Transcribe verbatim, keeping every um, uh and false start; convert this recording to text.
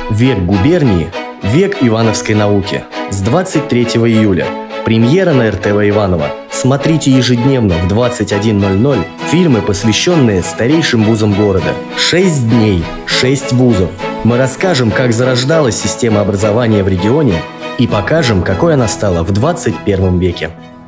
Век губернии, век ивановской науки. С двадцать третьего июля. Премьера на эр тэ вэ Иваново. Смотрите ежедневно в двадцать один ноль ноль фильмы, посвященные старейшим вузам города. Шесть дней, шесть вузов. Мы расскажем, как зарождалась система образования в регионе, и покажем, какой она стала в двадцать первом веке.